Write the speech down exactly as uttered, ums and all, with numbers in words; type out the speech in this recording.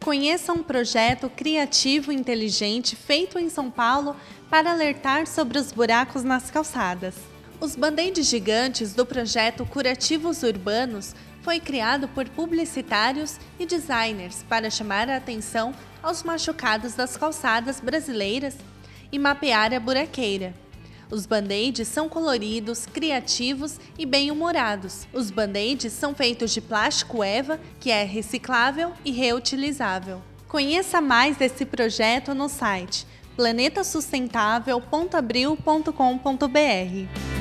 Conheça um projeto criativo e inteligente feito em São Paulo para alertar sobre os buracos nas calçadas. Os band-aids gigantes do projeto Curativos Urbanos foi criado por publicitários e designers para chamar a atenção aos machucados das calçadas brasileiras e mapear a buraqueira. Os band-aids são coloridos, criativos e bem-humorados. Os band-aids são feitos de plástico EVA, que é reciclável e reutilizável. Conheça mais desse projeto no site planeta sustentável ponto abril ponto com ponto br.